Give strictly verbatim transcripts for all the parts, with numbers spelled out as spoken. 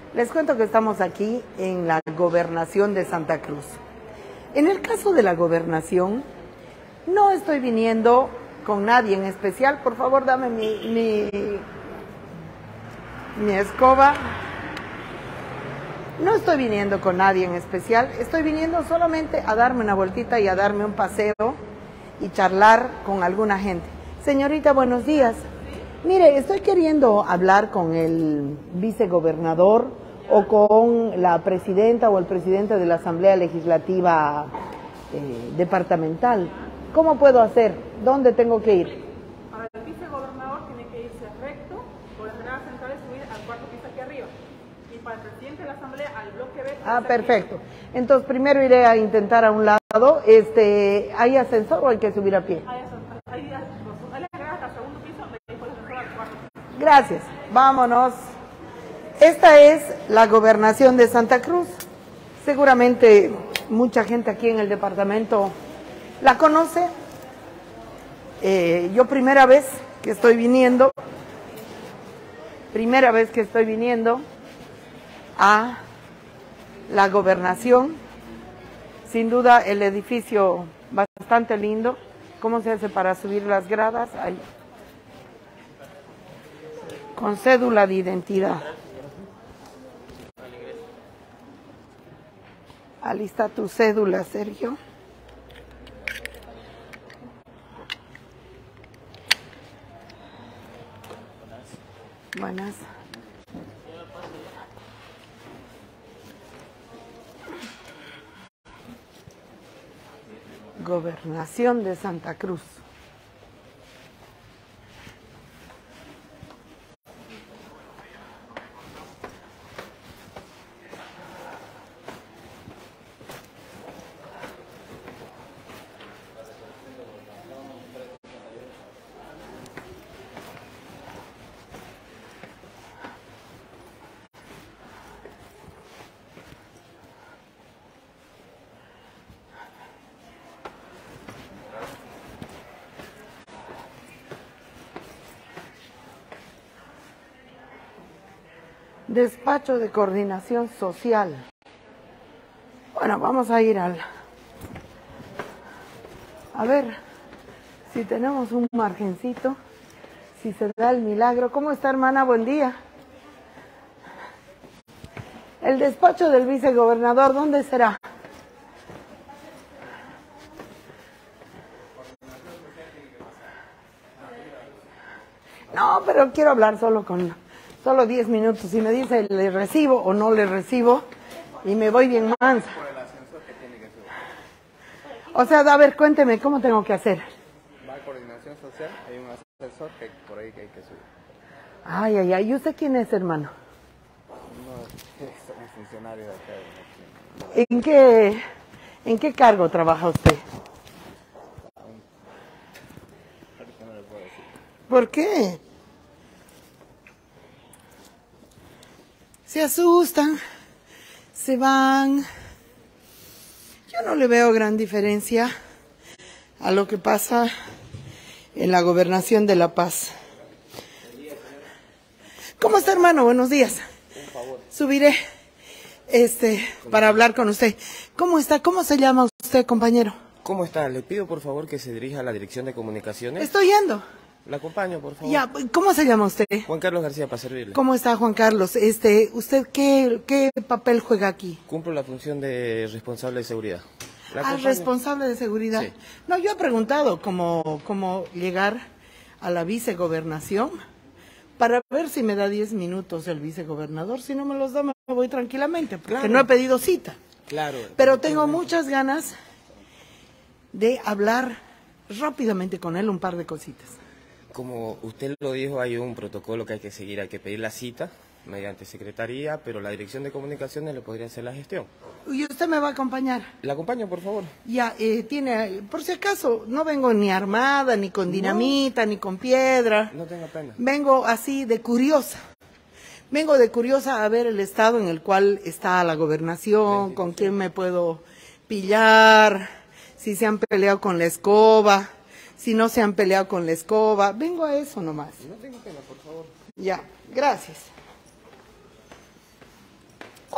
Les cuento que estamos aquí en la Gobernación de Santa Cruz. En el caso de la Gobernación, no estoy viniendo con nadie en especial. Por favor, dame mi, mi, mi escoba. No estoy viniendo con nadie en especial. Estoy viniendo solamente a darme una vueltita y a darme un paseo y charlar con alguna gente. Señorita, buenos días. Mire, estoy queriendo hablar con el vicegobernador o con la presidenta o el presidente de la Asamblea Legislativa eh, departamental. ¿Cómo puedo hacer? ¿Dónde tengo que ir? Para el vicegobernador tiene que irse recto por las gradas centrales, subir al cuarto piso aquí arriba. Y para el presidente de la Asamblea al bloque B. Ah, perfecto. Entonces primero iré a intentar a un lado. Este, ¿hay ascensor o hay que subir a pie? Hay ascensor, hay las gradas al segundo piso, después el ascensor al cuarto piso. Gracias. Vámonos. Esta es la Gobernación de Santa Cruz. Seguramente mucha gente aquí en el departamento la conoce. Eh, yo primera vez que estoy viniendo, primera vez que estoy viniendo a la Gobernación. Sin duda el edificio bastante lindo. ¿Cómo se hace para subir las gradas? Ahí. Con cédula de identidad. Alista tu cédula, Sergio. Buenas. Gobernación de Santa Cruz. Despacho de Coordinación Social. Bueno, vamos a ir al... A ver si tenemos un margencito, si se da el milagro. ¿Cómo está, hermana? Buen día. El despacho del vicegobernador, ¿dónde será? No, pero quiero hablar solo con... Solo diez minutos. Si me dice le recibo o no le recibo y me voy bien mansa. O sea, a ver, cuénteme, ¿cómo tengo que hacer? Va a Coordinación Social, hay un asesor que por ahí que hay que subir. Ay, ay, ay. ¿Y usted quién es, hermano? No, es un funcionario de acá. ¿En qué, en qué cargo trabaja usted? Ahorita no le puedo decir. ¿Por qué? Se asustan, se van. Yo no le veo gran diferencia a lo que pasa en la Gobernación de La Paz. ¿Cómo está, hermano? Buenos días. Un favor. Subiré este para hablar con usted. ¿Cómo está? ¿Cómo se llama usted, compañero? ¿Cómo está? Le pido por favor que se dirija a la Dirección de Comunicaciones. Estoy yendo. La acompaño, por favor. Ya, ¿cómo se llama usted? Juan Carlos García, para servirle. ¿Cómo está, Juan Carlos? Este, ¿usted qué, qué papel juega aquí? Cumplo la función de responsable de seguridad. ¿La Ah, acompaño? responsable de seguridad. Sí. No, yo he preguntado cómo, cómo llegar a la vicegobernación para ver si me da diez minutos el vicegobernador. Si no me los da, me voy tranquilamente, porque Claro. no he pedido cita. Claro. Pero tengo muchas ganas de hablar rápidamente con él un par de cositas. Como usted lo dijo, hay un protocolo que hay que seguir, hay que pedir la cita mediante secretaría, pero la Dirección de Comunicaciones le podría hacer la gestión. ¿Y usted me va a acompañar? ¿La acompaño, por favor? Ya, eh, tiene, por si acaso, no vengo ni armada, ni con dinamita, no. ni con piedra. No tenga pena. Vengo así de curiosa. Vengo de curiosa a ver el estado en el cual está la gobernación, con quién me puedo pillar, si se han peleado con la escoba, si no se han peleado con la escoba. Vengo a eso nomás. No tenga pena, por favor. Ya, gracias.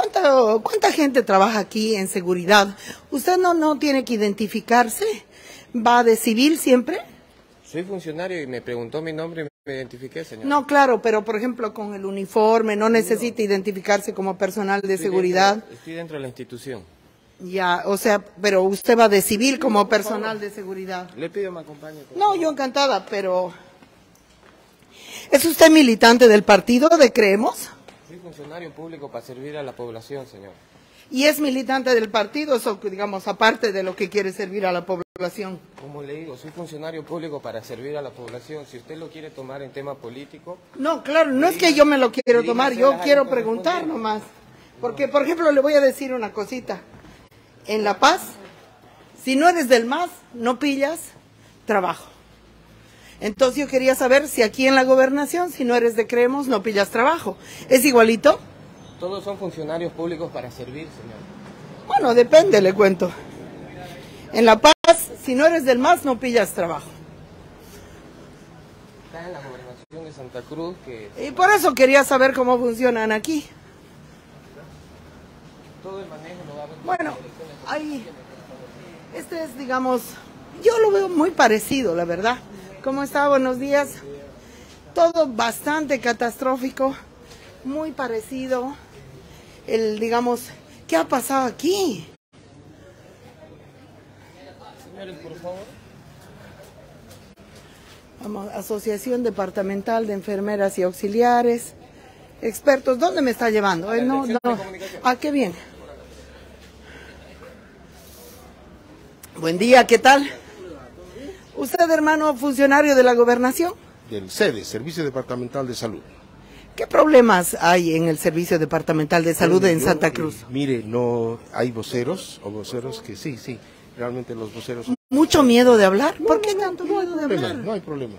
¿cuánta, cuánta gente trabaja aquí en seguridad? ¿Usted no, no tiene que identificarse? ¿Va de civil siempre? Soy funcionario y me preguntó mi nombre y me identifiqué, señor. No, claro, pero por ejemplo con el uniforme, no necesita identificarse como personal de Estoy seguridad. Dentro, estoy dentro de la institución. Ya, o sea, pero usted va de civil como personal de seguridad. Le pido que me acompañe. No, yo encantada, pero... ¿Es usted militante del partido de Creemos? Soy funcionario público para servir a la población, señor. ¿Y es militante del partido, eso, digamos, aparte de lo que quiere servir a la población? Como le digo, soy funcionario público para servir a la población. Si usted lo quiere tomar en tema político... No, claro, no es que yo me lo quiero tomar, yo quiero preguntar nomás. Porque, por ejemplo, le voy a decir una cosita. En La Paz, si no eres del M A S, no pillas trabajo. Entonces yo quería saber si aquí en la gobernación, si no eres de Creemos, no pillas trabajo. ¿Es igualito? Todos son funcionarios públicos para servir, señor. Bueno, depende, le cuento. En La Paz, si no eres del M A S, no pillas trabajo. Está en la gobernación de Santa Cruz que... Y por eso quería saber cómo funcionan aquí. Todo el manejo lo va a ver. Bueno, ahí, este es, digamos, yo lo veo muy parecido, la verdad. ¿Cómo está? Buenos días. Todo bastante catastrófico, muy parecido. El, digamos, ¿qué ha pasado aquí? Señores, por favor. Vamos, Asociación Departamental de Enfermeras y Auxiliares. Expertos, ¿dónde me está llevando? Eh, no, no. Ah, qué bien. Buen día, ¿qué tal? ¿Usted, hermano, funcionario de la gobernación? Del S E D E, Servicio Departamental de Salud. ¿Qué problemas hay en el Servicio Departamental de Salud en Yo, Santa eh, Cruz? Mire, no hay voceros o voceros que sí, sí. Realmente los voceros... ¿Mucho miedo de hablar? ¿Por qué tanto no hay miedo de problema, hablar? no hay problema.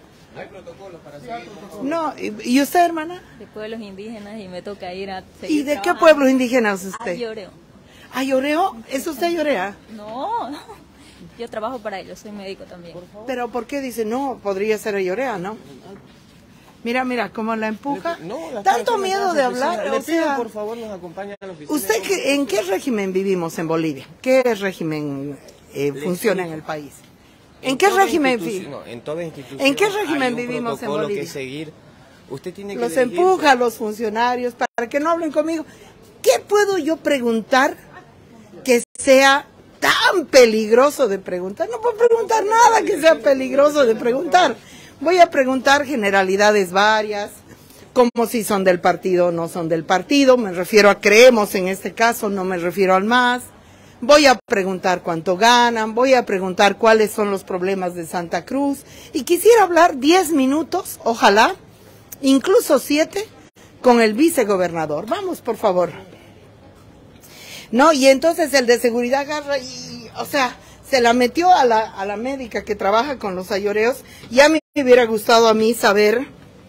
No, ¿y y usted, hermana? De pueblos indígenas y me toca ir a seguir ¿Y de qué trabajando. pueblos indígenas es Ah, usted? Lloreo. ¿Ah, Lloreo? ¿Es usted Llorea? No, no, yo trabajo para ellos, soy médico también. Pero ¿por qué dice no? Podría ser Llorea, ¿no? Mira, mira, cómo la empuja. No, las Tanto personas miedo en de la hablar. oficina. Le O pido, sea, por favor, nos acompañe a la oficina. ¿usted qué- en qué régimen vivimos en Bolivia? ¿Qué régimen eh, funciona en el país? ¿En qué toda régimen instituci- vi- no, en toda institución ¿En qué hay régimen un vivimos en protocolo Bolivia? que seguir. Usted tiene que Los dirigirse. empuja a los funcionarios para que no hablen conmigo. ¿Qué puedo yo preguntar que sea tan peligroso de preguntar? No puedo preguntar nada que sea peligroso de preguntar. Voy a preguntar generalidades varias, como si son del partido o no son del partido. Me refiero a Creemos en este caso, no me refiero al M A S. Voy a preguntar cuánto ganan, voy a preguntar cuáles son los problemas de Santa Cruz. Y quisiera hablar diez minutos, ojalá, incluso siete, con el vicegobernador. Vamos, por favor. No, y entonces el de seguridad agarra y, o sea, se la metió a la, a la médica que trabaja con los ayoreos. Ya me hubiera gustado a mí saber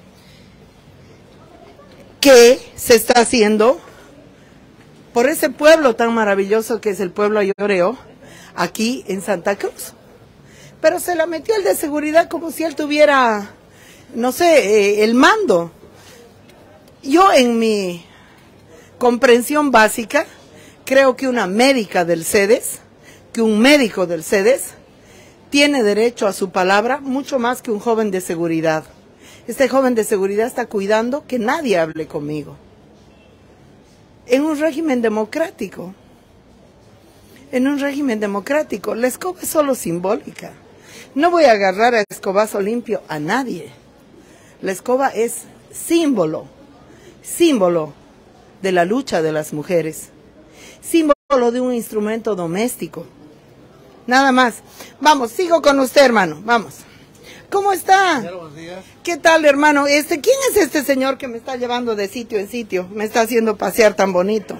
qué se está haciendo por ese pueblo tan maravilloso que es el pueblo ayoreo, aquí en Santa Cruz. Pero se la metió el de seguridad como si él tuviera, no sé, eh, el mando. Yo en mi comprensión básica, creo que una médica del C E D E S, que un médico del C E D E S, tiene derecho a su palabra mucho más que un joven de seguridad. Este joven de seguridad está cuidando que nadie hable conmigo. En un régimen democrático, en un régimen democrático, la escoba es solo simbólica. No voy a agarrar a escobazo limpio a nadie. La escoba es símbolo, símbolo de la lucha de las mujeres, símbolo de un instrumento doméstico. Nada más. Vamos, sigo con usted, hermano, vamos. ¿Cómo está? Buenos días. ¿Qué tal, hermano? Este, ¿quién es este señor que me está llevando de sitio en sitio? Me está haciendo pasear tan bonito.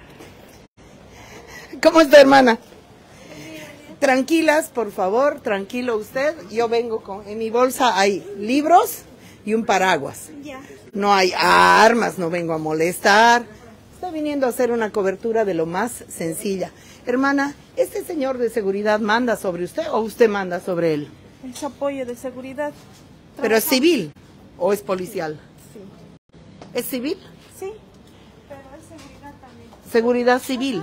¿Cómo está, hermana? Tranquilas, por favor, tranquilo usted. Yo vengo con, en mi bolsa hay libros y un paraguas. No hay armas, no vengo a molestar. Estoy viniendo a hacer una cobertura de lo más sencilla. Hermana, ¿este señor de seguridad manda sobre usted o usted manda sobre él? Es apoyo de seguridad. ¿Pero es civil o es policial? Sí. ¿Es civil? Sí, pero es seguridad también. seguridad civil.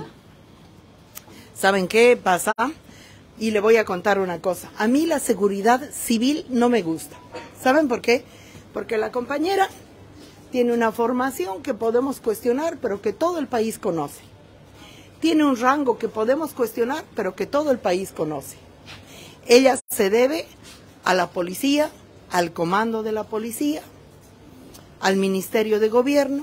¿Saben qué pasa? Y le voy a contar una cosa. A mí la seguridad civil no me gusta. ¿Saben por qué? Porque la compañera tiene una formación que podemos cuestionar, pero que todo el país conoce. Tiene un rango que podemos cuestionar, pero que todo el país conoce. Ella se debe a la policía, al comando de la policía, al Ministerio de Gobierno.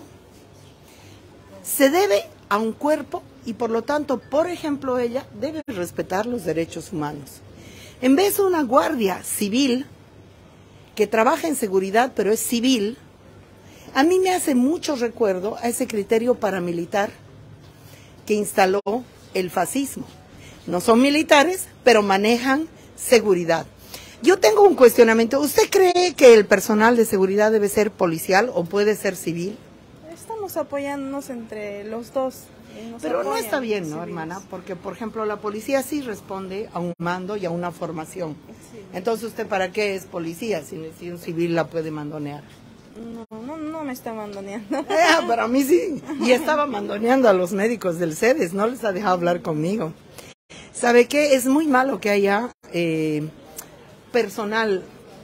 Se debe a un cuerpo y por lo tanto, por ejemplo, ella debe respetar los derechos humanos. En vez de una guardia civil que trabaja en seguridad, pero es civil, a mí me hace mucho recuerdo a ese criterio paramilitar que instaló el fascismo. No son militares, pero manejan seguridad. Yo tengo un cuestionamiento. ¿Usted cree que el personal de seguridad debe ser policial o puede ser civil? Estamos apoyándonos entre los dos. Nos Pero no apoyan está bien, ¿no, civiles. hermana? Porque, por ejemplo, la policía sí responde a un mando y a una formación. Sí. Entonces, ¿usted para qué es policía si, si un civil la puede mandonear? No, no, no me está mandoneando. Eh, para mí sí. Y estaba mandoneando a los médicos del CEDES, no les ha dejado hablar conmigo. ¿Sabe qué? Es muy malo que haya eh, personal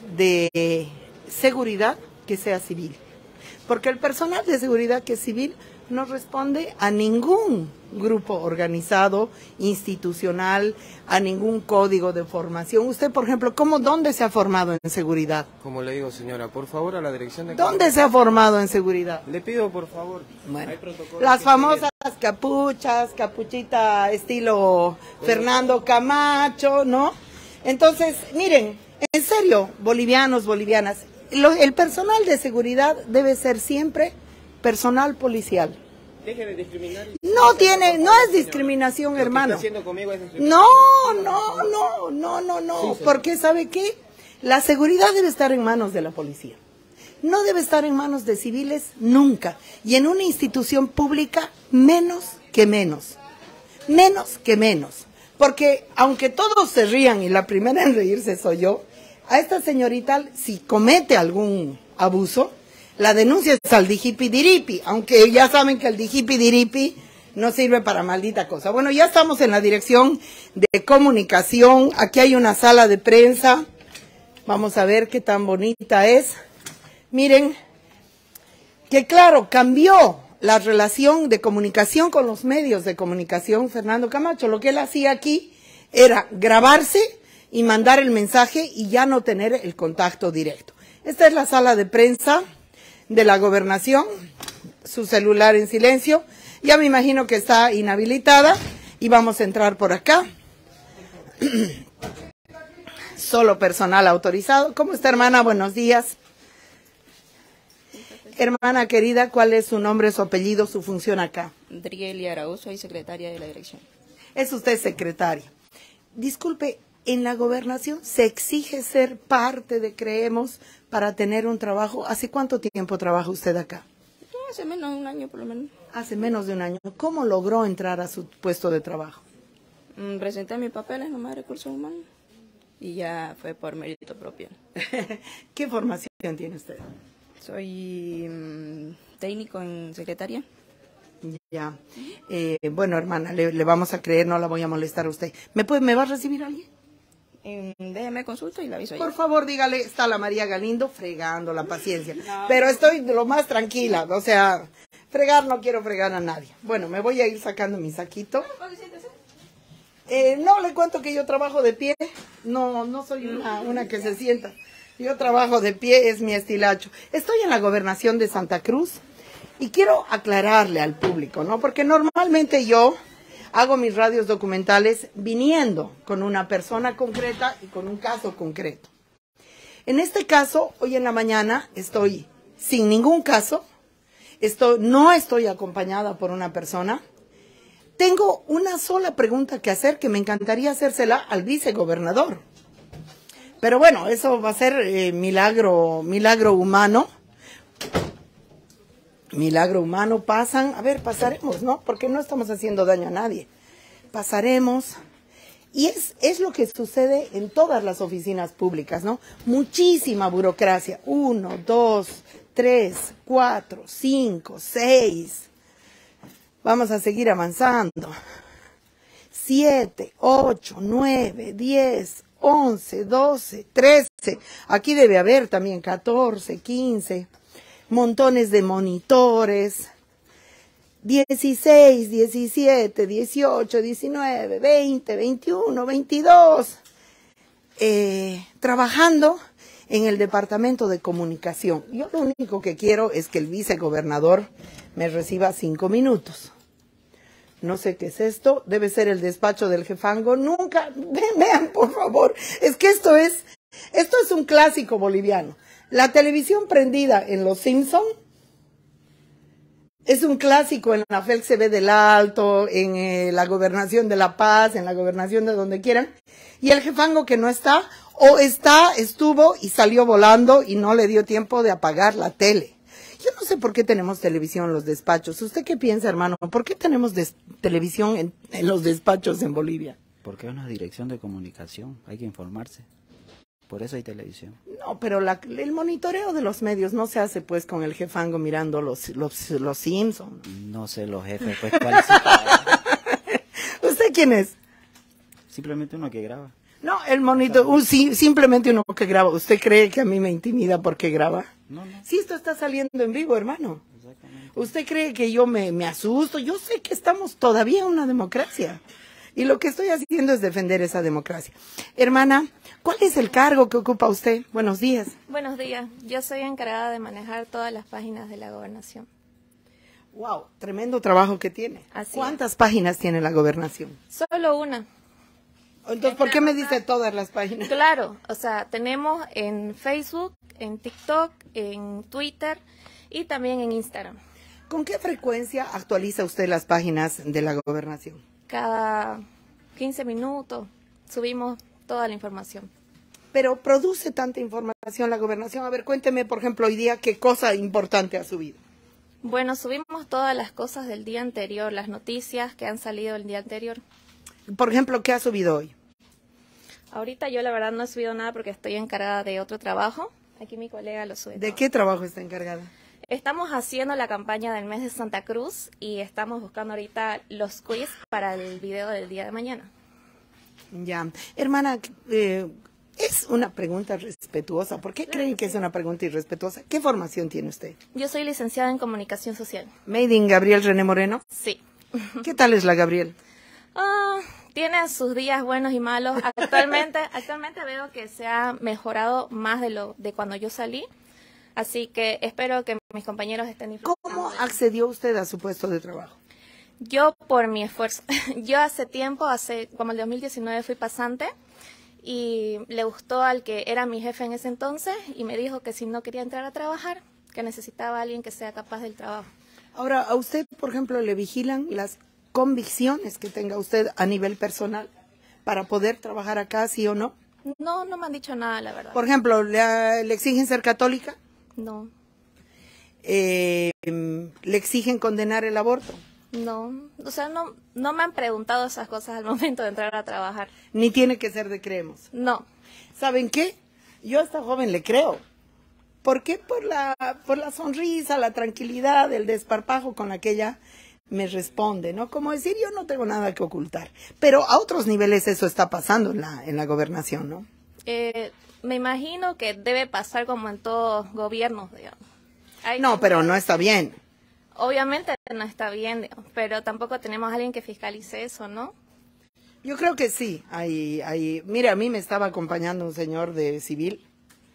de seguridad que sea civil. Porque el personal de seguridad que es civil no responde a ningún grupo organizado, institucional, a ningún código de formación. Usted, por ejemplo, ¿cómo, dónde se ha formado en seguridad? Como le digo, señora, por favor, a la dirección de... ¿Dónde se ha formado en seguridad? Le pido, por favor, Bueno, hay protocolos las que famosas capuchas, capuchita estilo Fernando Camacho, ¿no? Entonces, miren, en serio, bolivianos, bolivianas, lo- el personal de seguridad debe ser siempre personal policial. Deje de discriminar. No tiene, no es discriminación, Lo que hermano. está haciendo conmigo es discriminación. No, no, no, no, no, no, porque ¿sabe qué? La seguridad debe estar en manos de la policía. No debe estar en manos de civiles nunca. Y en una institución pública, menos que menos. Menos que menos. Porque aunque todos se rían y la primera en reírse soy yo, a esta señorita, si comete algún abuso, la denuncia es al dijipidiripi, aunque ya saben que el dijipidiripi no sirve para maldita cosa. Bueno, ya estamos en la dirección de comunicación. Aquí hay una sala de prensa. Vamos a ver qué tan bonita es. Miren, que claro, cambió la relación de comunicación con los medios de comunicación Fernando Camacho. Lo que él hacía aquí era grabarse y mandar el mensaje y ya no tener el contacto directo. Esta es la sala de prensa de la gobernación, su celular en silencio. Ya me imagino que está inhabilitada y vamos a entrar por acá. Solo personal autorizado. ¿Cómo está, hermana? Buenos días. Hermana querida, ¿cuál es su nombre, su apellido, su función acá? Drieli Araúz, soy secretaria de la dirección. Es usted secretaria. Disculpe, en la gobernación se exige ser parte de Creemos para tener un trabajo. ¿Hace cuánto tiempo trabaja usted acá? Hace menos de un año por lo menos. Hace menos de un año. ¿Cómo logró entrar a su puesto de trabajo? Mm, Presenté mis papeles nomás de recursos humanos y ya fue por mérito propio. ¿Qué formación tiene usted? Soy mm, técnico en secretaria. Ya. Eh, bueno, hermana, le, le vamos a creer, no la voy a molestar a usted. ¿Me, puede, ¿me va a recibir alguien? Eh, déjeme consulta y la aviso. Por ya. favor, dígale, está la María Galindo fregando la paciencia. Pero estoy de lo más tranquila, o sea, fregar no quiero fregar a nadie. Bueno, me voy a ir sacando mi saquito. Eh, no, le cuento que yo trabajo de pie. No, no soy una, una que se sienta. Yo trabajo de pie, es mi estilacho. Estoy en la gobernación de Santa Cruz y quiero aclararle al público, ¿no? Porque normalmente yo hago mis radios documentales viniendo con una persona concreta y con un caso concreto. En este caso, hoy en la mañana estoy sin ningún caso, estoy, no estoy acompañada por una persona. Tengo una sola pregunta que hacer que me encantaría hacérsela al vicegobernador. Pero bueno, eso va a ser eh, milagro, milagro humano. Milagro humano, pasan, a ver, pasaremos, ¿no? Porque no estamos haciendo daño a nadie. Pasaremos. Y es, es lo que sucede en todas las oficinas públicas, ¿no? Muchísima burocracia. Uno, dos, tres, cuatro, cinco, seis. Vamos a seguir avanzando. siete, ocho, nueve, diez, once, doce, trece. Aquí debe haber también catorce, quince. Montones de monitores. dieciséis, diecisiete, dieciocho, diecinueve, veinte, veintiuno, veintidós. Eh, trabajando en el departamento de comunicación. Yo lo único que quiero es que el vicegobernador me reciba cinco minutos. No sé qué es esto, debe ser el despacho del jefango. Nunca, vean por favor, es que esto es, esto es un clásico boliviano. La televisión prendida en Los Simpson es un clásico en la F E L C B del Alto, en eh, la gobernación de La Paz, en la gobernación de donde quieran. Y el jefango que no está, o está, estuvo y salió volando y no le dio tiempo de apagar la tele. Yo no sé por qué tenemos televisión en los despachos. ¿Usted qué piensa, hermano? ¿Por qué tenemos televisión en, en los despachos en Bolivia? Porque es una dirección de comunicación, hay que informarse. Por eso hay televisión. No, pero la, el monitoreo de los medios no se hace pues con el jefango mirando los, los, los Simpsons. No sé los jefes, pues cuál sí. ¿Usted quién es? Simplemente uno que graba. No, el monitor, uh, sí, simplemente uno que graba. ¿Usted cree que a mí me intimida porque graba? No, no. Sí, esto está saliendo en vivo, hermano. Exactamente. ¿Usted cree que yo me, me asusto? Yo sé que estamos todavía en una democracia. Y lo que estoy haciendo es defender esa democracia. Hermana, ¿cuál es el cargo que ocupa usted? Buenos días. Buenos días. Yo soy encargada de manejar todas las páginas de la gobernación. Wow, tremendo trabajo que tiene. Así ¿Cuántas es. páginas tiene la gobernación? Solo una. Entonces, ¿por qué me dice todas las páginas? Claro, o sea, tenemos en Facebook, en TikTok, en Twitter y también en Instagram. ¿Con qué frecuencia actualiza usted las páginas de la gobernación? Cada quince minutos subimos toda la información. Pero produce tanta información la gobernación. A ver, cuénteme, por ejemplo, hoy día, ¿qué cosa importante ha subido? Bueno, subimos todas las cosas del día anterior, las noticias que han salido el día anterior. Por ejemplo, ¿qué ha subido hoy? Ahorita yo la verdad no he subido nada porque estoy encargada de otro trabajo. Aquí mi colega lo sube. ¿De todo. qué trabajo está encargada? Estamos haciendo la campaña del mes de Santa Cruz y estamos buscando ahorita los quiz para el video del día de mañana. Ya. Hermana, eh, es una pregunta respetuosa. ¿Por qué creen que es una pregunta irrespetuosa? ¿Qué formación tiene usted? Yo soy licenciada en comunicación social. ¿Made in Gabriel René Moreno? Sí. ¿Qué tal es la Gabriel? Ah, tiene sus días buenos y malos. Actualmente, actualmente veo que se ha mejorado más de lo de cuando yo salí. Así que espero que mis compañeros estén disfrutando. ¿Cómo accedió usted a su puesto de trabajo? Yo por mi esfuerzo. Yo hace tiempo, hace como el dos mil diecinueve fui pasante y le gustó al que era mi jefe en ese entonces y me dijo que si no quería entrar a trabajar, que necesitaba a alguien que sea capaz del trabajo. Ahora, ¿a usted, por ejemplo, le vigilan las convicciones que tenga usted a nivel personal para poder trabajar acá, sí o no? No, no me han dicho nada, la verdad. Por ejemplo, ¿le, le exigen ser católica? No. Eh, ¿Le exigen condenar el aborto? No, o sea, no, no me han preguntado esas cosas al momento de entrar a trabajar. Ni tiene que ser de creemos. No. ¿Saben qué? Yo a esta joven le creo. ¿Por qué? Por la, por la sonrisa, la tranquilidad, el desparpajo con la que ella me responde, ¿no? Como decir, yo no tengo nada que ocultar. Pero a otros niveles eso está pasando en la, en la gobernación, ¿no? Eh, me imagino que debe pasar como en todos gobiernos, digamos. Hay no, gente, pero no está bien. Obviamente no está bien, digamos, pero tampoco tenemos a alguien que fiscalice eso, ¿no? Yo creo que sí. Hay, hay, mire, a mí me estaba acompañando un señor de civil,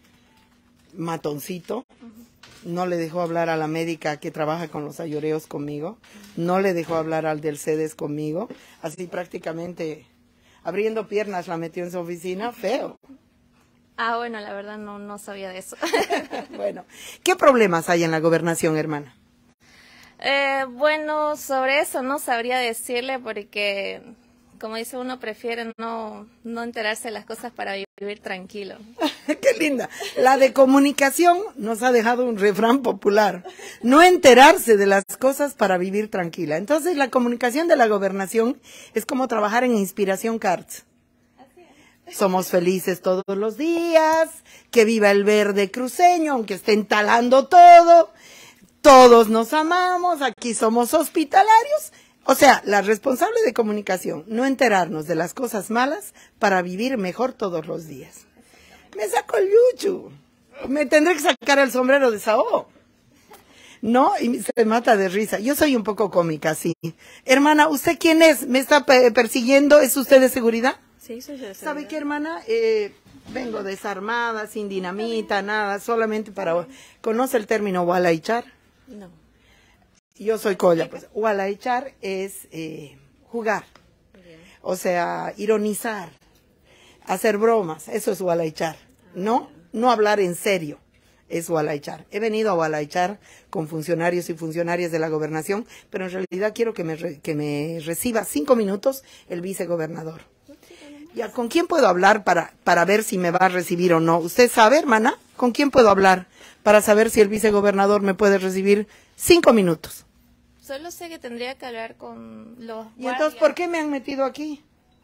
matoncito. Uh-huh. No le dejó hablar a la médica que trabaja con los ayoreos conmigo. No le dejó hablar al del CEDES conmigo. Así prácticamente abriendo piernas la metió en su oficina. Feo. Ah, bueno, la verdad no, no sabía de eso. Bueno, ¿qué problemas hay en la gobernación, hermana? Eh, bueno, sobre eso no sabría decirle porque, como dice uno, prefiere no, no enterarse de las cosas para vivir tranquilo. ¡Qué linda! La de comunicación nos ha dejado un refrán popular. No enterarse de las cosas para vivir tranquila. Entonces, la comunicación de la gobernación es como trabajar en Inspiración Cards. Somos felices todos los días, que viva el verde cruceño, aunque estén talando todo, todos nos amamos, aquí somos hospitalarios O sea, la responsable de comunicación, no enterarnos de las cosas malas para vivir mejor todos los días. Me saco el yuchu. Me tendré que sacar el sombrero de Sao. No, y se mata de risa. Yo soy un poco cómica, sí. Hermana, ¿usted quién es? ¿Me está persiguiendo? ¿Es usted de seguridad? Sí, soy de seguridad. ¿Sabe qué, hermana? Eh, vengo desarmada, sin dinamita, nada, solamente para... ¿Conoce el término walaichar? No. Yo soy colla, pues. Walaichar es eh, jugar, o sea, ironizar, hacer bromas, eso es walaichar, ¿no? No hablar en serio, es walaichar. He venido a walaichar con funcionarios y funcionarias de la gobernación, pero en realidad quiero que me, re, que me reciba cinco minutos el vicegobernador. Ya, ¿con quién puedo hablar para, para ver si me va a recibir o no? ¿Usted sabe, hermana? ¿Con quién puedo hablar para saber si el vicegobernador me puede recibir cinco minutos? Solo sé que tendría que hablar con los ¿Y entonces por qué me han metido aquí?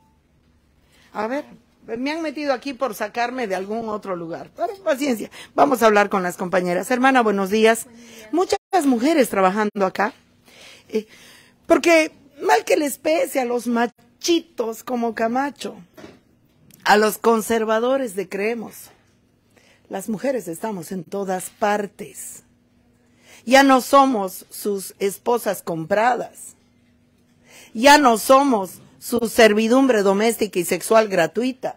A ver, me han metido aquí por sacarme de algún otro lugar. Pero paciencia, vamos a hablar con las compañeras. Hermana, buenos días. Buen día. Muchas mujeres trabajando acá. Eh, porque mal que les pese a los machitos como Camacho, a los conservadores de Creemos, las mujeres estamos en todas partes. Ya no somos sus esposas compradas. Ya no somos su servidumbre doméstica y sexual gratuita.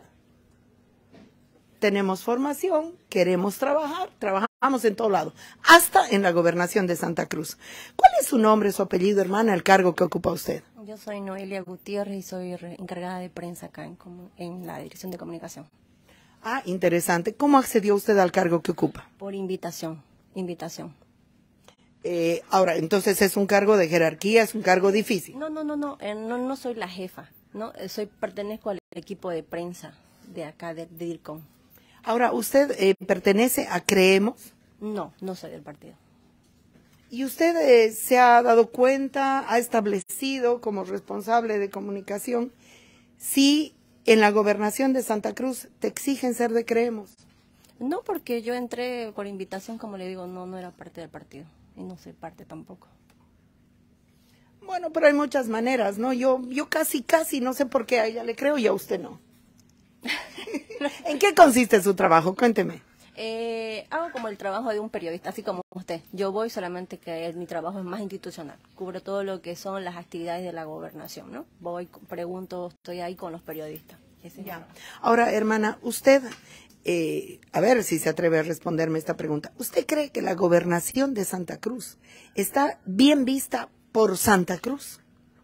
Tenemos formación, queremos trabajar, trabajamos en todo lado, hasta en la gobernación de Santa Cruz. ¿Cuál es su nombre, su apellido, hermana, el cargo que ocupa usted? Yo soy Noelia Gutiérrez y soy encargada de prensa acá en, en la Dirección de Comunicación. Ah, interesante. ¿Cómo accedió usted al cargo que ocupa? Por invitación, invitación. Eh, ahora, entonces es un cargo de jerarquía, es un cargo difícil. No, no, no, no, eh, no, no soy la jefa, no, soy pertenezco al equipo de prensa de acá, de, de DIRCOM. Ahora, ¿usted eh, pertenece a Creemos? No, no soy del partido. ¿Y usted eh, se ha dado cuenta, ha establecido como responsable de comunicación, si en la gobernación de Santa Cruz te exigen ser de Creemos? No, porque yo entré por invitación, como le digo, no, no era parte del partido. Y no soy parte tampoco. Bueno, pero hay muchas maneras, ¿no? Yo yo casi, casi, no sé por qué a ella le creo y a usted no. ¿En qué consiste su trabajo? Cuénteme. Eh, hago como el trabajo de un periodista, así como usted. Yo voy solamente que mi trabajo es más institucional. Cubro todo lo que son las actividades de la gobernación, ¿no? Voy, pregunto, estoy ahí con los periodistas. Ese es ya. Ahora, hermana, usted... Eh, a ver si se atreve a responderme esta pregunta. ¿Usted cree que la gobernación de Santa Cruz está bien vista por Santa Cruz?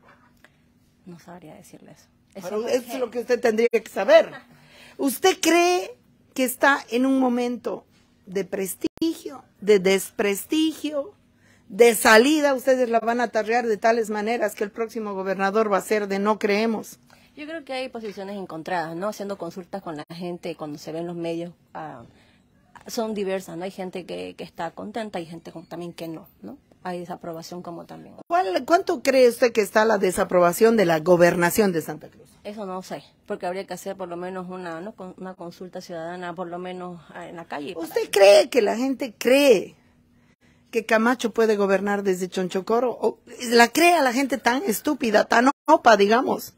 No sabría decirle eso. Eso, Pero eso es lo que usted tendría que saber. ¿Usted cree que está en un momento de prestigio, de desprestigio, de salida? Ustedes la van a atarrear de tales maneras que el próximo gobernador va a ser de no creemos. Yo creo que hay posiciones encontradas, ¿no? Haciendo consultas con la gente, cuando se ven los medios, uh, son diversas, ¿no? Hay gente que, que está contenta, hay gente también que no, ¿no? Hay desaprobación como también. ¿Cuál, ¿Cuánto cree usted que está la desaprobación de la gobernación de Santa Cruz? Eso no sé, porque habría que hacer por lo menos una, ¿no? una consulta ciudadana, por lo menos en la calle. ¿Usted cree que la gente cree que Camacho puede gobernar desde Chonchocoro? ¿O la cree a la gente tan estúpida, tan opa, digamos?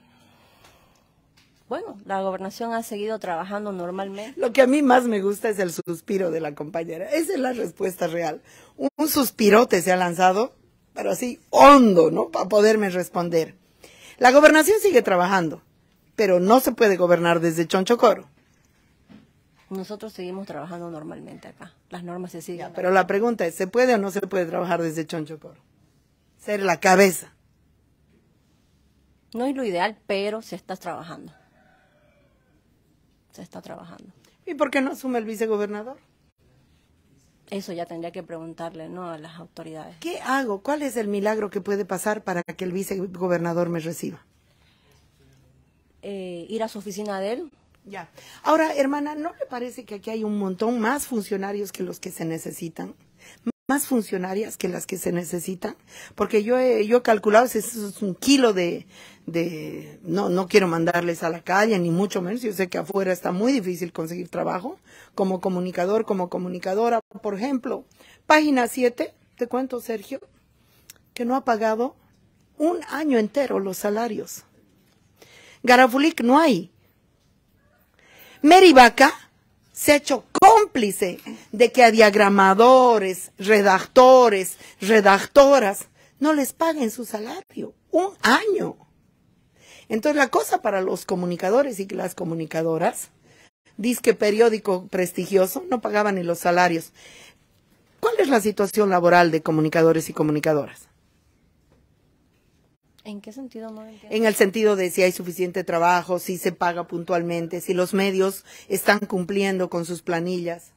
Bueno, la gobernación ha seguido trabajando normalmente. Lo que a mí más me gusta es el suspiro de la compañera. Esa es la respuesta real. Un, un suspirote se ha lanzado, pero así hondo, ¿no? Para poderme responder. La gobernación sigue trabajando, pero no se puede gobernar desde Chonchocoro. Nosotros seguimos trabajando normalmente acá. Las normas se siguen. Ya, pero la pregunta es, ¿se puede o no se puede trabajar desde Chonchocoro? Ser la cabeza. No es lo ideal, pero se está trabajando. Se está trabajando. ¿Y por qué no asume el vicegobernador? Eso ya tendría que preguntarle, ¿no? A las autoridades. ¿Qué hago? ¿Cuál es el milagro que puede pasar para que el vicegobernador me reciba? Eh, ir a su oficina de él. Ya. Ahora, hermana, ¿no le parece que aquí hay un montón más funcionarios que los que se necesitan? Más funcionarias que las que se necesitan, porque yo he, yo he calculado, eso es un kilo de, de no, no quiero mandarles a la calle, ni mucho menos, yo sé que afuera está muy difícil conseguir trabajo, como comunicador, como comunicadora, por ejemplo, página siete, te cuento, Sergio, que no ha pagado un año entero los salarios. Garafulic no hay. Merivaca se ha hecho cómplice de que a diagramadores, redactores, redactoras no les paguen su salario. Un año. Entonces la cosa para los comunicadores y las comunicadoras, disque periódico prestigioso, no pagaban ni los salarios. ¿Cuál es la situación laboral de comunicadores y comunicadoras? ¿En qué sentido? No entiendo. En el sentido de si hay suficiente trabajo, si se paga puntualmente, si los medios están cumpliendo con sus planillas.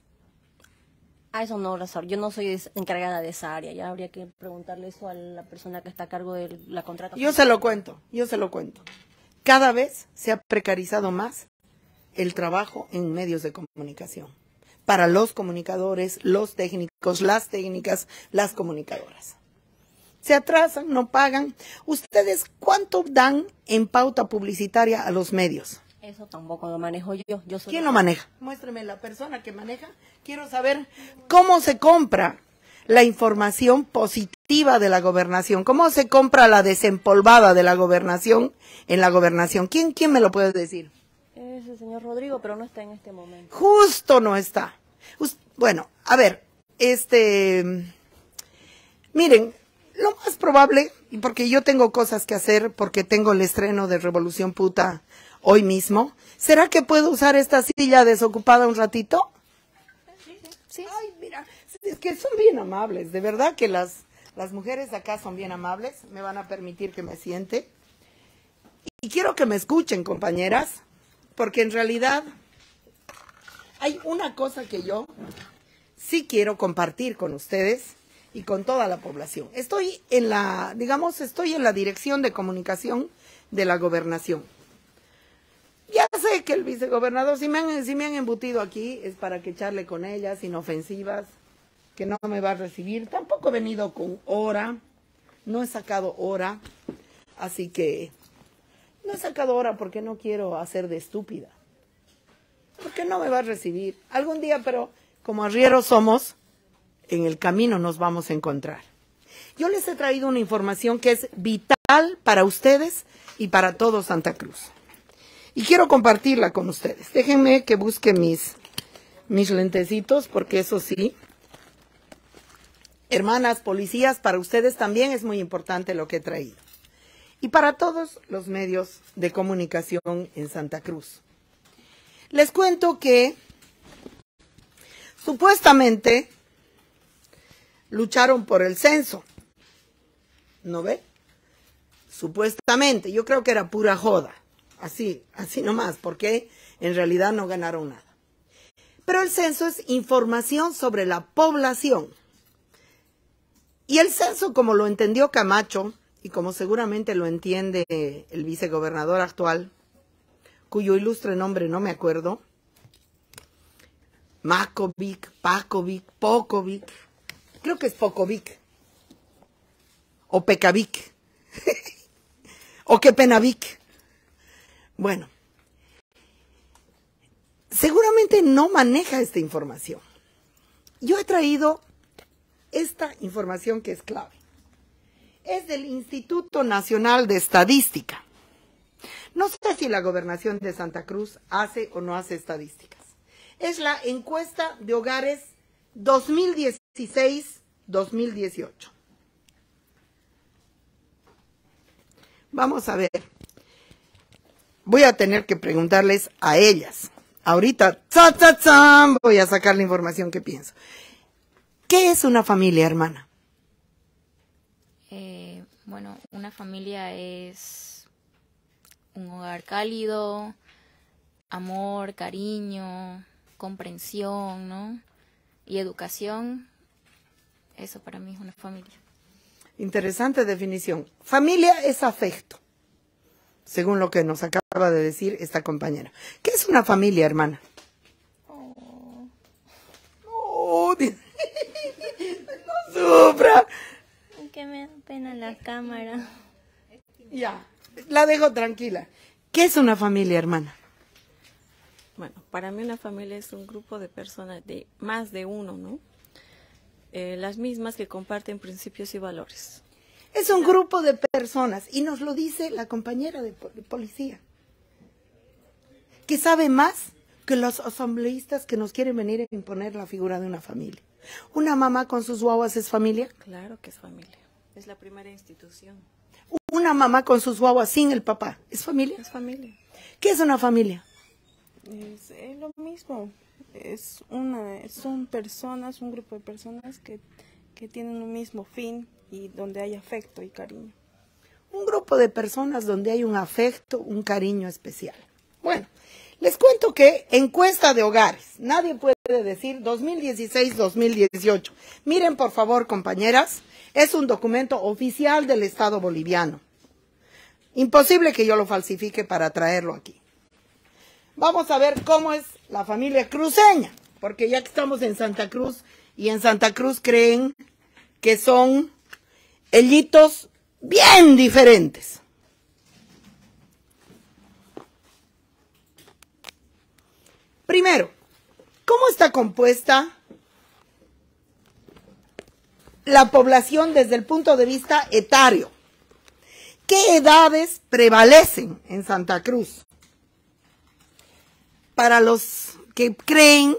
A eso no, Razor. Yo no soy encargada de esa área. Ya habría que preguntarle eso a la persona que está a cargo de la contratación. Yo se lo cuento, yo se lo cuento. Cada vez se ha precarizado más el trabajo en medios de comunicación. Para los comunicadores, los técnicos, las técnicas, las comunicadoras. Se atrasan, no pagan. ¿Ustedes cuánto dan en pauta publicitaria a los medios? Eso tampoco lo manejo yo. yo soy ¿Quién lo maneja? Muéstreme la persona que maneja. Quiero saber cómo se compra la información positiva de la gobernación, cómo se compra la desempolvada de la gobernación en la gobernación. ¿Quién, quién me lo puede decir? Es el señor Rodrigo, pero no está en este momento. Justo no está. Bueno, a ver, este, miren, lo más probable, y porque yo tengo cosas que hacer, porque tengo el estreno de Revolución Puta hoy mismo, ¿será que puedo usar esta silla desocupada un ratito? Sí, sí. Ay, mira, es que son bien amables, de verdad que las, las mujeres acá son bien amables, me van a permitir que me siente. Y quiero que me escuchen, compañeras, porque en realidad hay una cosa que yo sí quiero compartir con ustedes y con toda la población. Estoy en la, digamos, estoy en la dirección de comunicación de la gobernación. Ya sé que el vicegobernador, si me han, si me han embutido aquí, es para que echarle con ellas, inofensivas, que no me va a recibir. Tampoco he venido con hora, no he sacado hora, así que no he sacado hora porque no quiero hacer de estúpida. Porque no me va a recibir. Algún día, pero como arrieros somos, en el camino nos vamos a encontrar. Yo les he traído una información que es vital para ustedes y para todo Santa Cruz. Y quiero compartirla con ustedes. Déjenme que busque mis, mis lentecitos, porque eso sí. Hermanas policías, para ustedes también es muy importante lo que he traído. Y para todos los medios de comunicación en Santa Cruz. Les cuento que supuestamente lucharon por el censo. ¿No ve? Supuestamente. Yo creo que era pura joda. Así, así nomás, porque en realidad no ganaron nada. Pero el censo es información sobre la población. Y el censo, como lo entendió Camacho, y como seguramente lo entiende el vicegobernador actual, cuyo ilustre nombre no me acuerdo, Makovic, Pakovic, Pokovic, creo que es Pokovic, o Pekavic, o Kepenavic. Bueno, seguramente no maneja esta información. Yo he traído esta información que es clave. Es del Instituto Nacional de Estadística. No sé si la gobernación de Santa Cruz hace o no hace estadísticas. Es la encuesta de hogares dos mil dieciséis dos mil dieciocho. Vamos a ver. Voy a tener que preguntarles a ellas. Ahorita, ¡tza, tza, tza! Voy a sacar la información que pienso. ¿Qué es una familia, hermana? Eh, bueno, una familia es un hogar cálido, amor, cariño, comprensión, ¿no? Y educación. Eso para mí es una familia. Interesante definición. Familia es afecto, según lo que nos acaba de decir esta compañera. ¿Qué es una familia, hermana? Oh. Oh, no sufra. Que me da pena la cámara. Ya, la dejo tranquila. ¿Qué es una familia, hermana? Bueno, para mí una familia es un grupo de personas, de más de uno, ¿no? Eh, las mismas que comparten principios y valores. Es un grupo de personas, y nos lo dice la compañera de policía, que sabe más que los asambleístas que nos quieren venir a imponer la figura de una familia. ¿Una mamá con sus guaguas es familia? Claro que es familia. Es la primera institución. ¿Una mamá con sus guaguas sin el papá es familia? Es familia. ¿Qué es una familia? Es, es lo mismo. Es una, son personas, un grupo de personas que, que tienen un mismo fin y donde hay afecto y cariño. Un grupo de personas donde hay un afecto, un cariño especial. Bueno, les cuento que encuesta de hogares, nadie puede decir dos mil dieciséis dos mil dieciocho. Miren por favor, compañeras, es un documento oficial del Estado boliviano. Imposible que yo lo falsifique para traerlo aquí. Vamos a ver cómo es la familia cruceña, porque ya que estamos en Santa Cruz, y en Santa Cruz creen que son hellitos bien diferentes. Primero, ¿cómo está compuesta la población desde el punto de vista etario? ¿Qué edades prevalecen en Santa Cruz? Para los que creen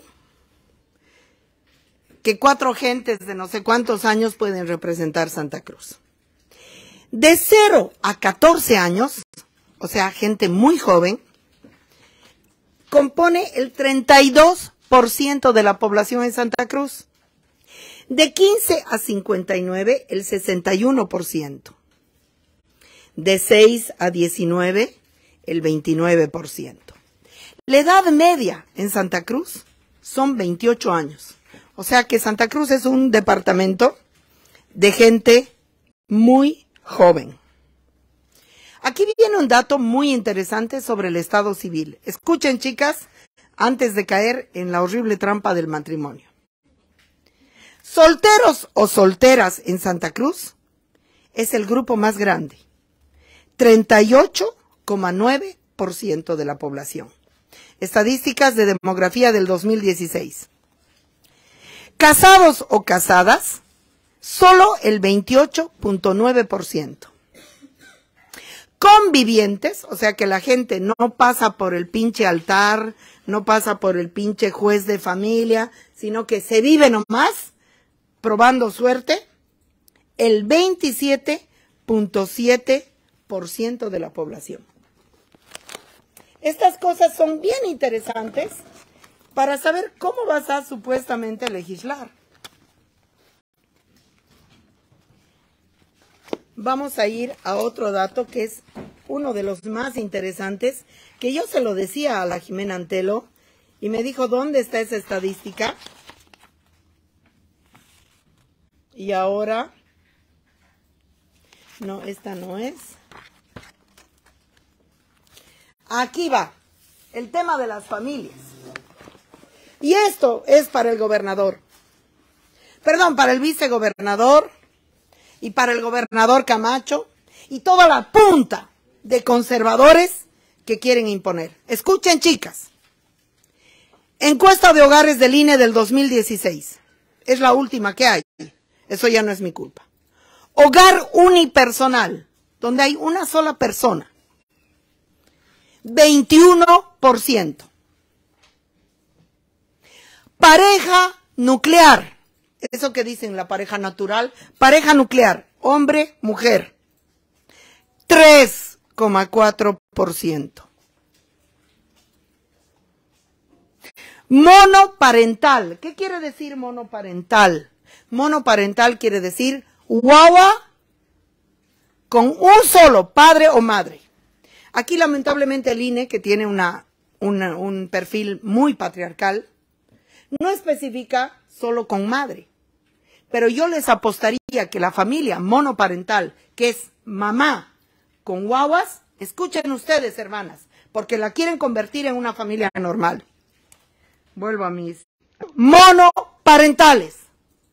que cuatro gentes de no sé cuántos años pueden representar Santa Cruz. De cero a catorce años, o sea, gente muy joven, compone el treinta y dos por ciento de la población en Santa Cruz. De quince a cincuenta y nueve, el sesenta y uno por ciento. De seis a diecinueve, el veintinueve por ciento. La edad media en Santa Cruz son veintiocho años. O sea que Santa Cruz es un departamento de gente muy joven. Aquí viene un dato muy interesante sobre el estado civil. Escuchen, chicas, antes de caer en la horrible trampa del matrimonio. Solteros o solteras en Santa Cruz es el grupo más grande. treinta y ocho coma nueve por ciento de la población. Estadísticas de demografía del dos mil dieciséis. Casados o casadas, solo el veintiocho punto nueve por ciento. Convivientes, o sea que la gente no pasa por el pinche altar, no pasa por el pinche juez de familia, sino que se vive nomás, probando suerte, el veintisiete punto siete por ciento de la población. Estas cosas son bien interesantes para saber cómo vas a supuestamente legislar. Vamos a ir a otro dato que es uno de los más interesantes, que yo se lo decía a la Jimena Antelo y me dijo, ¿dónde está esa estadística? Y ahora, no, esta no es. Aquí va, el tema de las familias. Y esto es para el gobernador. Perdón, para el vicegobernador y para el gobernador Camacho y toda la punta de conservadores que quieren imponer. Escuchen, chicas. Encuesta de hogares del I N E del dos mil dieciséis. Es la última que hay. Eso ya no es mi culpa. Hogar unipersonal, donde hay una sola persona. veintiuno por ciento. Pareja nuclear. Eso que dicen la pareja natural. Pareja nuclear. Hombre, mujer. tres coma cuatro por ciento. Monoparental. ¿Qué quiere decir monoparental? Monoparental quiere decir guagua con un solo padre o madre. Aquí lamentablemente el I N E, que tiene una, una, un perfil muy patriarcal, no especifica solo con madre. Pero yo les apostaría que la familia monoparental, que es mamá con guaguas, escuchen ustedes, hermanas, porque la quieren convertir en una familia normal. Vuelvo a mis monoparentales.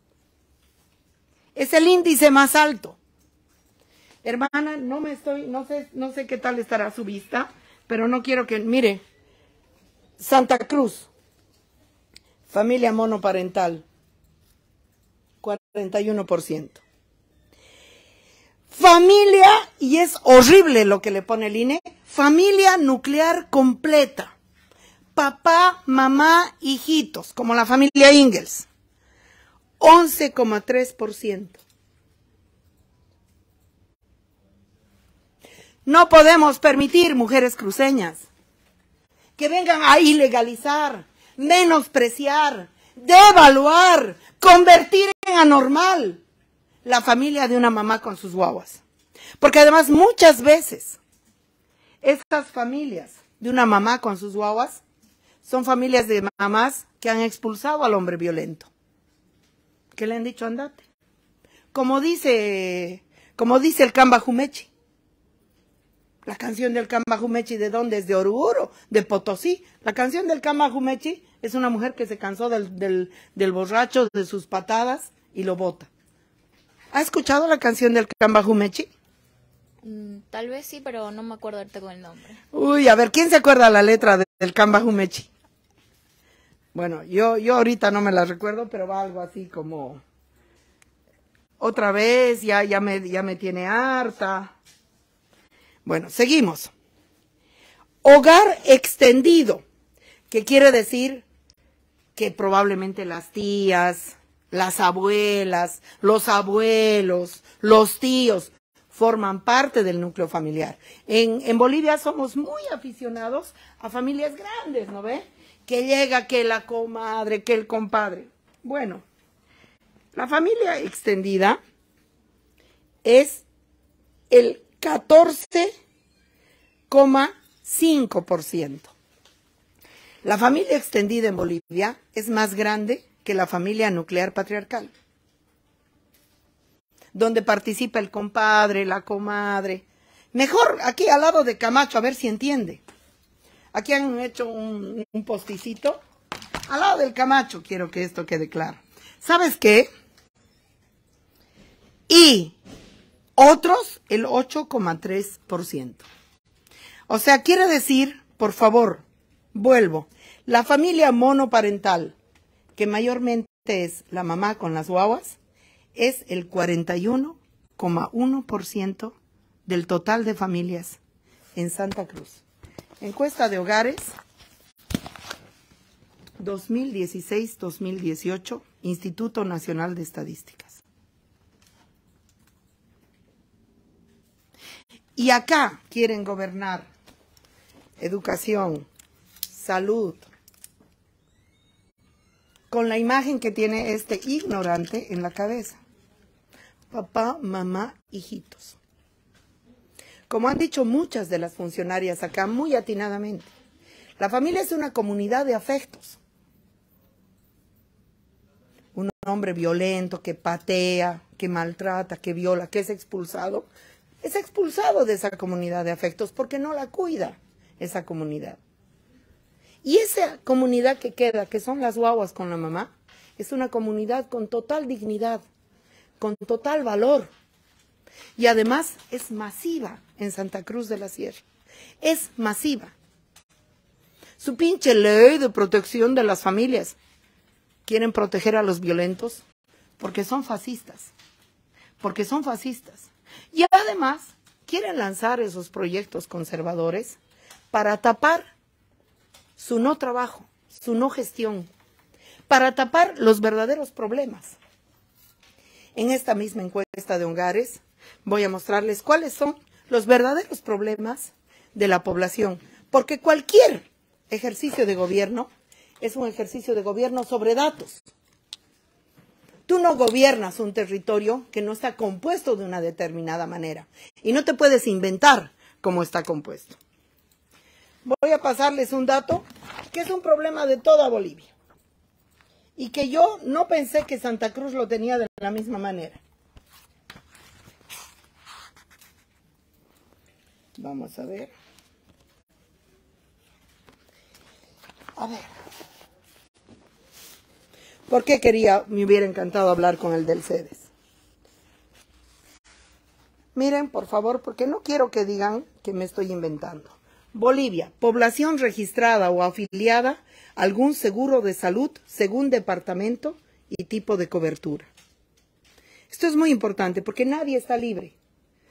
Es el índice más alto. Hermana, no me estoy, no sé, no sé qué tal estará su vista, pero no quiero que, mire, Santa Cruz, familia monoparental, cuarenta y uno por ciento. Familia, y es horrible lo que le pone el I N E, familia nuclear completa. Papá, mamá, hijitos, como la familia Ingalls. once coma tres por ciento. No podemos permitir, mujeres cruceñas, que vengan a ilegalizar, menospreciar, devaluar, convertir en anormal la familia de una mamá con sus guaguas. Porque además muchas veces estas familias de una mamá con sus guaguas son familias de mamás que han expulsado al hombre violento. Que le han dicho andate. Como dice, como dice el Camba Jumechi. La canción del Camba Jumechi, ¿de dónde? Es de Oruro, de Potosí. La canción del Camba Jumechi es una mujer que se cansó del, del, del borracho, de sus patadas y lo bota. ¿Ha escuchado la canción del Camba Jumechi? Mm, tal vez sí, pero no me acuerdo ahorita con el nombre. Uy, a ver, ¿quién se acuerda la letra de, del Camba Jumechi? Bueno, yo, yo ahorita no me la recuerdo, pero va algo así como... Otra vez, ya, ya, me, ya me tiene harta. Bueno, seguimos. Hogar extendido, que quiere decir que probablemente las tías, las abuelas, los abuelos, los tíos forman parte del núcleo familiar. En, en Bolivia somos muy aficionados a familias grandes, ¿no ve? Que llega que la comadre, que el compadre. Bueno, la familia extendida es el catorce coma cinco por ciento. La familia extendida en Bolivia es más grande que la familia nuclear patriarcal, donde participa el compadre, la comadre. Mejor aquí al lado de Camacho, a ver si entiende. Aquí han hecho un, un posticito. Al lado del Camacho, quiero que esto quede claro. ¿Sabes qué? Y otros, el ocho coma tres por ciento. O sea, quiere decir, por favor, vuelvo, la familia monoparental, que mayormente es la mamá con las guaguas, es el cuarenta y uno coma uno por ciento del total de familias en Santa Cruz. Encuesta de hogares dos mil dieciséis dos mil dieciocho, Instituto Nacional de Estadísticas. Y acá quieren gobernar educación, salud, con la imagen que tiene este ignorante en la cabeza. Papá, mamá, hijitos. Como han dicho muchas de las funcionarias acá muy atinadamente, la familia es una comunidad de afectos. Un hombre violento que patea, que maltrata, que viola, que es expulsado, es expulsado de esa comunidad de afectos porque no la cuida esa comunidad. Y esa comunidad que queda, que son las guaguas con la mamá, es una comunidad con total dignidad, con total valor. Y además es masiva en Santa Cruz de la Sierra. Es masiva. Su pinche ley de protección de las familias. Quieren proteger a los violentos porque son fascistas. Porque son fascistas. Y además quieren lanzar esos proyectos conservadores para tapar su no trabajo, su no gestión, para tapar los verdaderos problemas. En esta misma encuesta de hogares voy a mostrarles cuáles son los verdaderos problemas de la población, porque cualquier ejercicio de gobierno es un ejercicio de gobierno sobre datos. Tú no gobiernas un territorio que no está compuesto de una determinada manera y no te puedes inventar cómo está compuesto. Voy a pasarles un dato que es un problema de toda Bolivia y que yo no pensé que Santa Cruz lo tenía de la misma manera. Vamos a ver. A ver. ¿Por qué quería, me hubiera encantado hablar con el del CEDES? Miren, por favor, porque no quiero que digan que me estoy inventando. Bolivia, población registrada o afiliada a algún seguro de salud según departamento y tipo de cobertura. Esto es muy importante porque nadie está libre.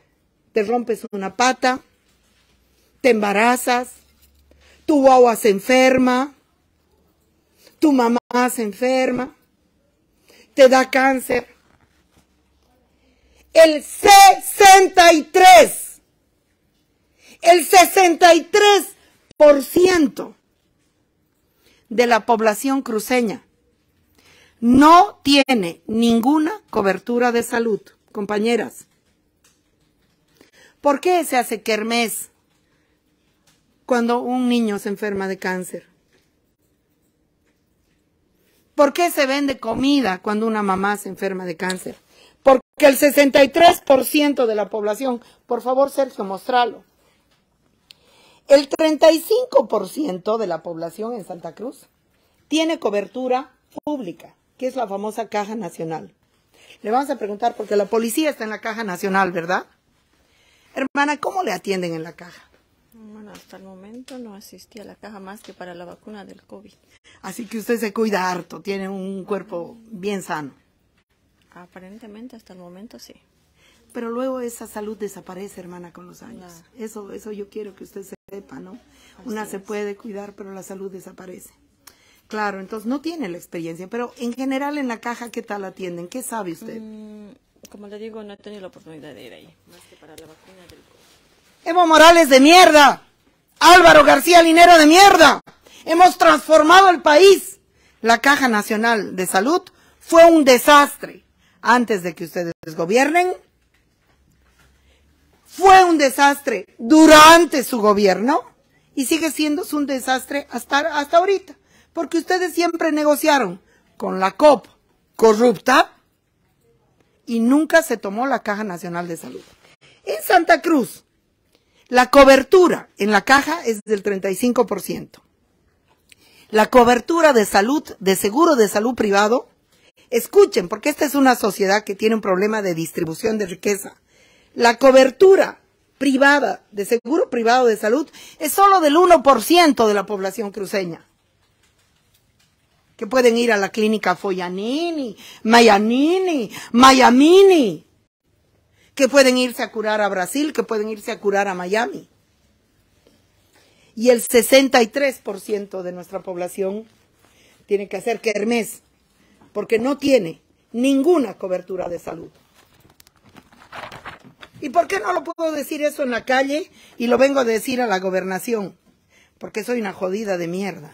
te rompes una pata, te embarazas, tu guagua se enferma, tu mamá se enferma, te da cáncer. El sesenta y tres, el sesenta y tres por ciento de la población cruceña no tiene ninguna cobertura de salud, compañeras. ¿Por qué se hace kermés cuando un niño se enferma de cáncer? ¿Por qué se vende comida cuando una mamá se enferma de cáncer? Porque el sesenta y tres por ciento de la población, por favor Sergio, mostralo. El treinta y cinco por ciento de la población en Santa Cruz tiene cobertura pública, que es la famosa Caja Nacional. Le vamos a preguntar, porque la policía está en la Caja Nacional, ¿verdad? Hermana, ¿cómo le atienden en la caja? Bueno, hasta el momento no asistí a la caja más que para la vacuna del COVID. Así que usted se cuida harto, tiene un cuerpo bien sano. Aparentemente hasta el momento sí. Pero luego esa salud desaparece, hermana, con los años. Claro. Eso, eso yo quiero que usted sepa, ¿no? Una se puede cuidar, pero la salud desaparece. Claro, entonces no tiene la experiencia, pero en general en la caja, ¿qué tal atienden? ¿Qué sabe usted? Mm, como le digo, no he tenido la oportunidad de ir ahí, más que para la vacuna del COVID. Evo Morales de mierda, Álvaro García Linero de mierda. Hemos transformado el país. La Caja Nacional de Salud fue un desastre antes de que ustedes gobiernen. Fue un desastre durante su gobierno y sigue siendo un desastre hasta, hasta ahorita. Porque ustedes siempre negociaron con la C O P corrupta y nunca se tomó la Caja Nacional de Salud. En Santa Cruz, la cobertura en la caja es del treinta y cinco por ciento. La cobertura de salud, de seguro de salud privado, escuchen, porque esta es una sociedad que tiene un problema de distribución de riqueza. La cobertura privada, de seguro privado de salud, es solo del uno por ciento de la población cruceña. Que pueden ir a la clínica Foyanini, Mayanini, Mayamini, que pueden irse a curar a Brasil, que pueden irse a curar a Miami. Y el sesenta y tres por ciento de nuestra población tiene que hacer kermés, porque no tiene ninguna cobertura de salud. ¿Y por qué no lo puedo decir eso en la calle y lo vengo a decir a la gobernación? Porque soy una jodida de mierda.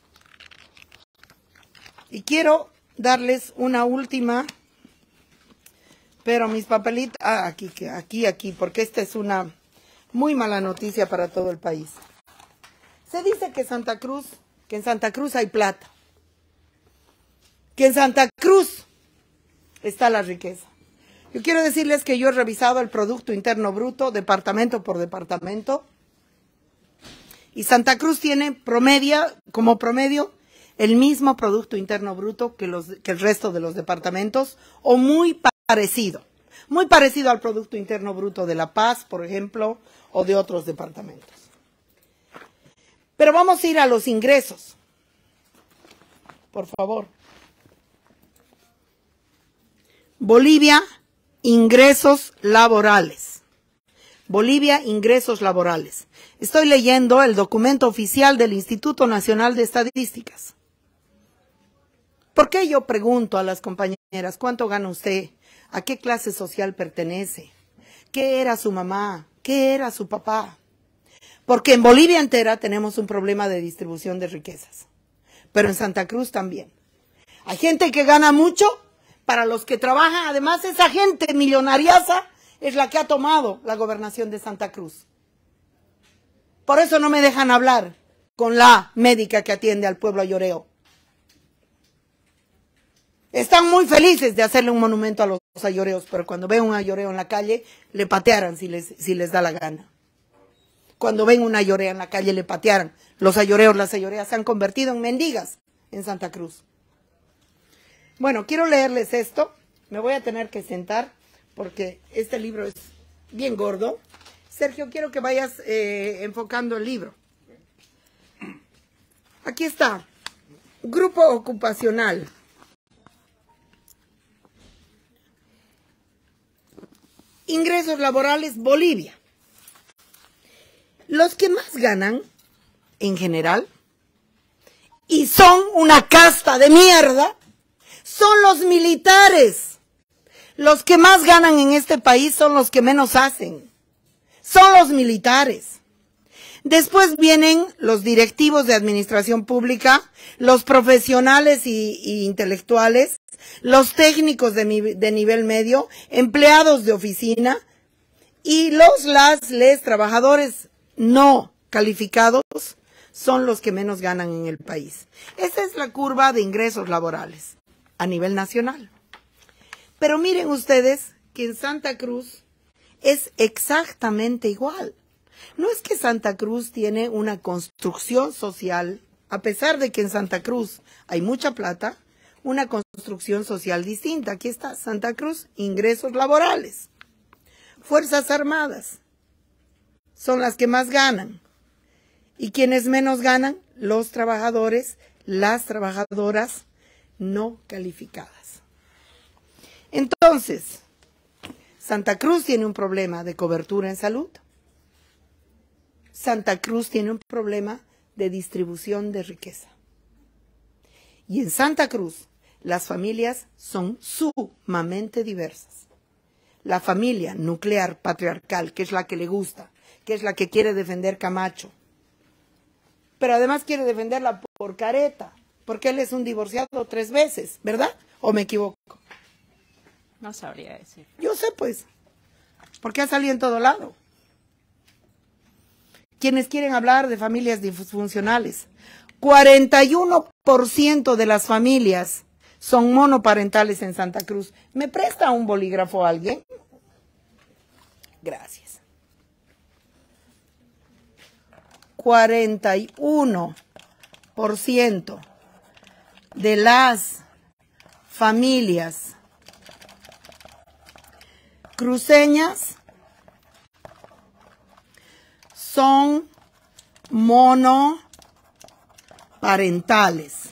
Y quiero darles una última, pero mis papelitos, ah, aquí, aquí, aquí, porque esta es una muy mala noticia para todo el país. Se dice que Santa Cruz, que en Santa Cruz hay plata, que en Santa Cruz está la riqueza. Yo quiero decirles que yo he revisado el Producto Interno Bruto, departamento por departamento, y Santa Cruz tiene promedio, como promedio, el mismo Producto Interno Bruto que, los, que el resto de los departamentos, o muy parecido, muy parecido al Producto Interno Bruto de La Paz, por ejemplo, o de otros departamentos. Pero vamos a ir a los ingresos, por favor. Bolivia, ingresos laborales. Bolivia, ingresos laborales. Estoy leyendo el documento oficial del Instituto Nacional de Estadísticas. ¿Por qué yo pregunto a las compañeras cuánto gana usted? ¿A qué clase social pertenece? ¿Qué era su mamá? ¿Qué era su papá? Porque en Bolivia entera tenemos un problema de distribución de riquezas. Pero en Santa Cruz también. Hay gente que gana mucho. Para los que trabajan, además esa gente millonariaza es la que ha tomado la gobernación de Santa Cruz. Por eso no me dejan hablar con la médica que atiende al pueblo ayoreo. Están muy felices de hacerle un monumento a los ayoreos, pero cuando ven un ayoreo en la calle, le patearan si les, si les da la gana. Cuando ven una ayorea en la calle, le patearan. Los ayoreos, las ayoreas se han convertido en mendigas en Santa Cruz. Bueno, quiero leerles esto. Me voy a tener que sentar porque este libro es bien gordo. Sergio, quiero que vayas eh, enfocando el libro. Aquí está. Grupo ocupacional. Ingresos laborales, Bolivia. Los que más ganan, en general, y son una casta de mierda, son los militares. Los que más ganan en este país son los que menos hacen. Son los militares. Después vienen los directivos de administración pública, los profesionales y, y intelectuales, los técnicos de, de nivel medio, empleados de oficina y los, las, les trabajadores no calificados son los que menos ganan en el país. Esa es la curva de ingresos laborales a nivel nacional. Pero miren ustedes que en Santa Cruz es exactamente igual. No es que Santa Cruz tiene una construcción social, a pesar de que en Santa Cruz hay mucha plata, una construcción social distinta. Aquí está Santa Cruz, ingresos laborales. Fuerzas Armadas son las que más ganan. ¿Y quienes menos ganan? Los trabajadores, las trabajadoras no calificadas. Entonces, Santa Cruz tiene un problema de cobertura en salud. Santa Cruz tiene un problema de distribución de riqueza. Y en Santa Cruz, las familias son sumamente diversas. La familia nuclear patriarcal, que es la que le gusta, que es la que quiere defender Camacho, pero además quiere defenderla por careta, porque él es un divorciado tres veces, ¿verdad? ¿O me equivoco? No sabría decir. Yo sé, pues, porque ha salido en todo lado. Quienes quieren hablar de familias disfuncionales, cuarenta y uno por ciento de las familias son monoparentales en Santa Cruz. ¿Me presta un bolígrafo a alguien? Gracias. cuarenta y uno por ciento de las familias cruceñas son monoparentales.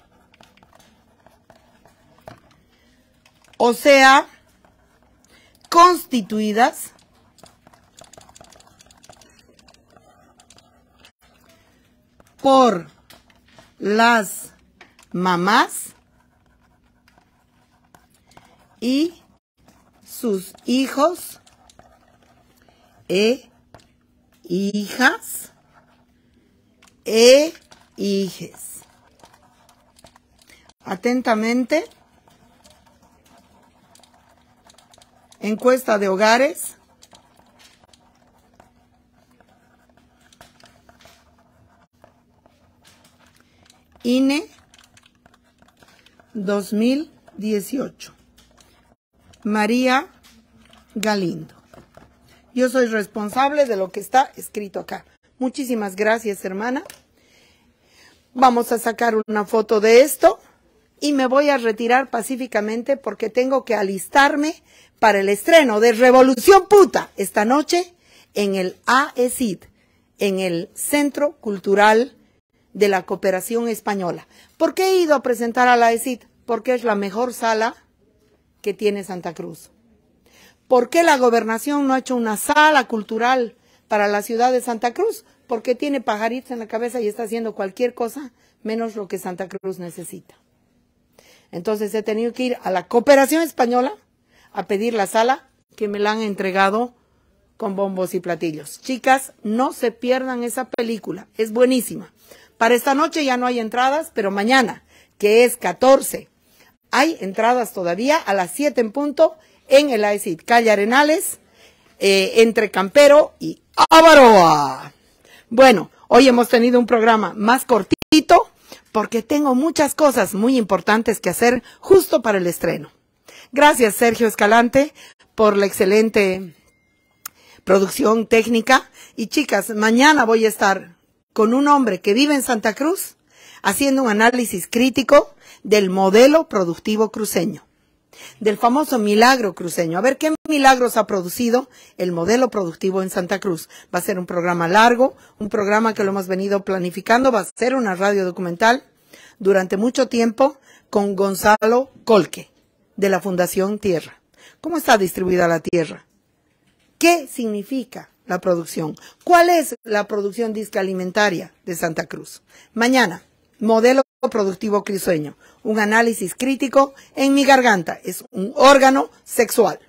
O sea, constituidas por las mamás y sus hijos e hijas e hijes. Atentamente, encuesta de hogares. I N E dos mil dieciocho. María Galindo. Yo soy responsable de lo que está escrito acá. Muchísimas gracias, hermana. Vamos a sacar una foto de esto y me voy a retirar pacíficamente porque tengo que alistarme para el estreno de Revolución Puta esta noche en el A E C I D, en el Centro Cultural de la Cooperación Española. ¿Por qué he ido a presentar a la A E C I D? Porque es la mejor sala que tiene Santa Cruz. ¿Por qué la gobernación no ha hecho una sala cultural para la ciudad de Santa Cruz? Porque tiene pajaritos en la cabeza y está haciendo cualquier cosa menos lo que Santa Cruz necesita. Entonces he tenido que ir a la Cooperación Española a pedir la sala, que me la han entregado con bombos y platillos. Chicas, no se pierdan esa película, es buenísima. Para esta noche ya no hay entradas, pero mañana, que es catorce, hay entradas todavía a las siete en punto en el A E C I D, calle Arenales, eh, entre Campero y Avaroa. Bueno, hoy hemos tenido un programa más cortito porque tengo muchas cosas muy importantes que hacer justo para el estreno. Gracias, Sergio Escalante, por la excelente producción técnica. Y chicas, mañana voy a estar con un hombre que vive en Santa Cruz haciendo un análisis crítico del modelo productivo cruceño, del famoso milagro cruceño. A ver qué milagros ha producido el modelo productivo en Santa Cruz. Va a ser un programa largo, un programa que lo hemos venido planificando, va a ser una radio documental durante mucho tiempo con Gonzalo Colque, de la Fundación Tierra. ¿Cómo está distribuida la tierra? ¿Qué significa la producción? ¿Cuál es la producción disque alimentaria de Santa Cruz? Mañana, modelo productivo crisueño, un análisis crítico en mi garganta, es un órgano sexual.